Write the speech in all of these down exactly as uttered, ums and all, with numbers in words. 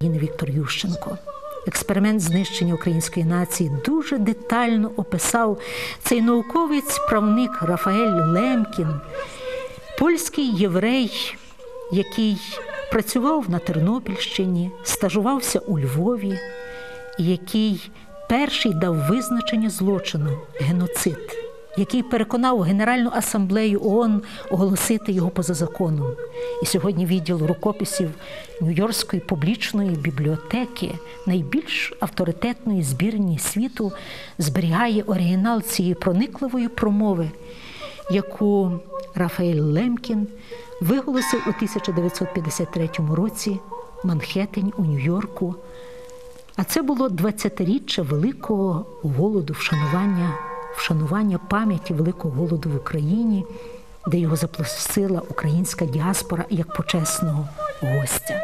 України Віктор Ющенко. Експеримент знищення української нації дуже детально описав цей науковець-правник Рафаель Лемкін, польський єврей, який працював на Тернопільщині, стажувався у Львові, який перший дав визначення злочину – геноцид, який переконав Генеральну асамблею ООН оголосити його поза законом. І сьогодні відділ рукописів Нью-Йоркської публічної бібліотеки, найбільш авторитетної збірні світу, зберігає оригінал цієї проникливої промови, яку Рафаель Лемкін виголосив у тисяча дев'ятсот п'ятдесят третьому році в Манхеттені у Нью-Йорку. А це було двадцятиріччя Великого голоду, вшанування, вшанування пам'яті Великого голоду в Україні, де його запросила українська діаспора як почесного гостя.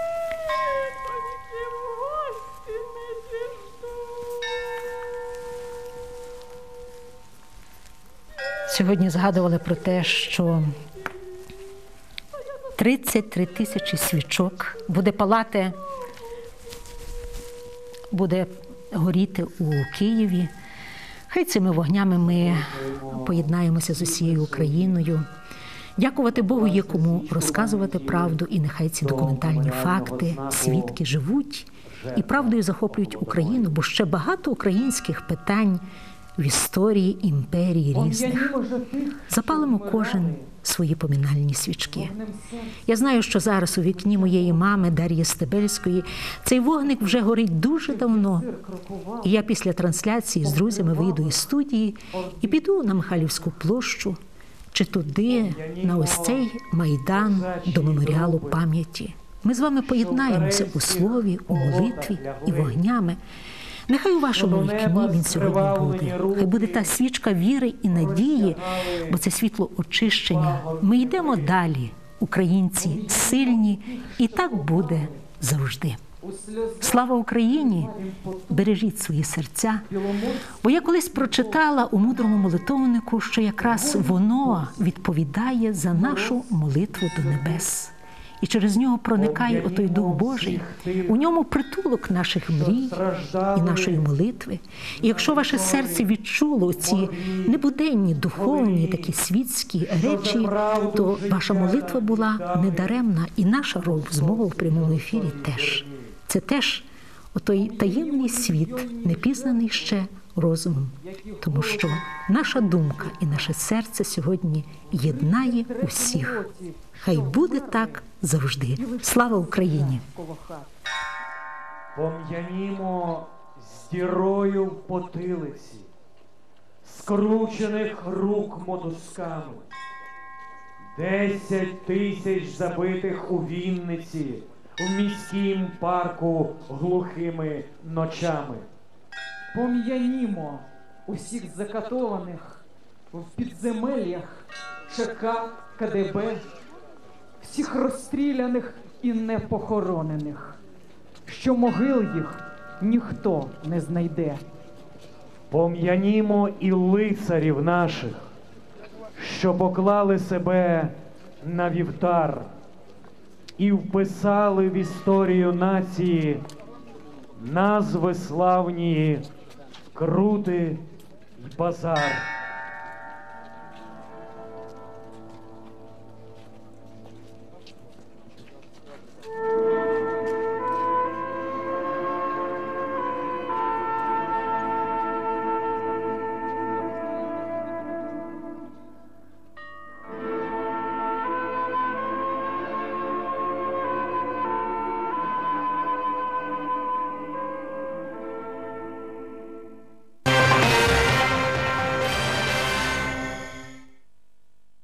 Сьогодні згадували про те, що тридцять три тисячі свічок буде палати, буде горіти у Києві. Хай цими вогнями ми поєднаємося з усією Україною. Дякувати Богу є кому розказувати правду, і нехай ці документальні факти, свідки живуть і правдою захоплюють Україну, бо ще багато українських питань в історії імперії різних. Запалимо кожен свої поминальні свічки. Я знаю, що зараз у вікні моєї мами Дар'ї Стебельської цей вогник вже горить дуже давно. І я після трансляції з друзями вийду із студії і піду на Михайлівську площу, чи туди, на ось цей майдан до меморіалу пам'яті. Ми з вами поєднаємося у слові, у молитві і вогнями. Нехай у вашому вікні він сьогодні буде. Хай буде та свічка віри і надії, бо це світло очищення. Ми йдемо далі, українці сильні, і так буде завжди. Слава Україні! Бережіть свої серця. Бо я колись прочитала у мудрому молитовнику, що якраз воно відповідає за нашу молитву до небес. І через нього проникає отой Дух Божий, у ньому притулок наших мрій і нашої молитви. І якщо ваше серце відчуло ці небуденні, духовні, такі світські речі, то ваша молитва була недаремна, і наша розмова в прямому ефірі теж. Це теж отой таємний світ, непізнаний ще розумом, тому що наша думка і наше серце сьогодні єднає усіх. Хай буде так завжди. Слава Україні! Пом'янімо з дірою в потилиці, скручених рук мотузками, десять тисяч забитих у Вінниці, в міськім парку глухими ночами. Пом'янімо усіх закатованих в підземеллях ЧК, КДБ, всіх розстріляних і непохоронених, що могил їх ніхто не знайде. Пом'янімо і лицарів наших, що поклали себе на вівтар і вписали в історію нації назви славні Крути й Базар.